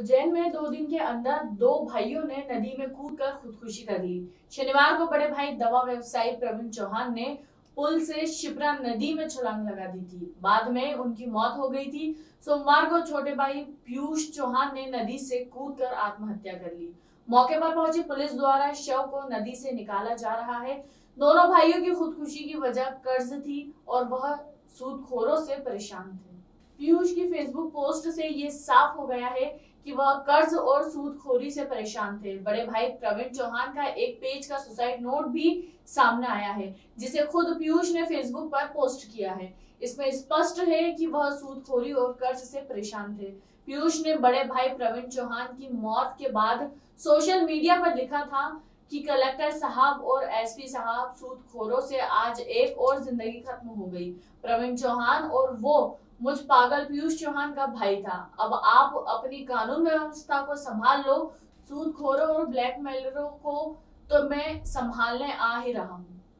उज्जैन में 2 दिन के अंदर 2 भाइयों ने नदी में कूदकर खुदकुशी कर ली। शनिवार को बड़े भाई दवा व्यवसायी प्रवीण चौहान ने पुल से शिप्रा नदी में छलांग लगा दी थी। बाद में उनकी मौत हो गई थी। सोमवार को छोटे भाई पीयूष चौहान ने नदी से कूदकर आत्महत्या कर ली। मौके पर पहुंची पुलिस द्वारा शव को नदी से निकाला जा रहा है। दोनों भाइयों की खुदकुशी की वजह कर्ज थी और वह सूदखोरों से परेशान थे। पीयूष की फेसबुक पोस्ट से ये साफ हो गया है कि वह कर्ज और सूदखोरी से परेशान थे। बड़े भाई प्रवीण चौहान का एक पेज का सुसाइड नोट भी सामने आया है, जिसे खुद पीयूष ने फेसबुक पर पोस्ट किया है। इसमें स्पष्ट है कि वह सूदखोरी और कर्ज से परेशान थे। पीयूष ने बड़े भाई प्रवीण चौहान की मौत के बाद सोशल मीडिया पर लिखा था कि कलेक्टर साहब और एसपी साहब, सूदखोरों से आज एक और जिंदगी खत्म हो गई। प्रवीण चौहान और वो मुझ पागल पीयूष चौहान का भाई था। अब आप अपनी कानून व्यवस्था को संभाल लो। सूदखोरों और ब्लैकमेलरों को तो मैं संभालने आ ही रहा हूँ।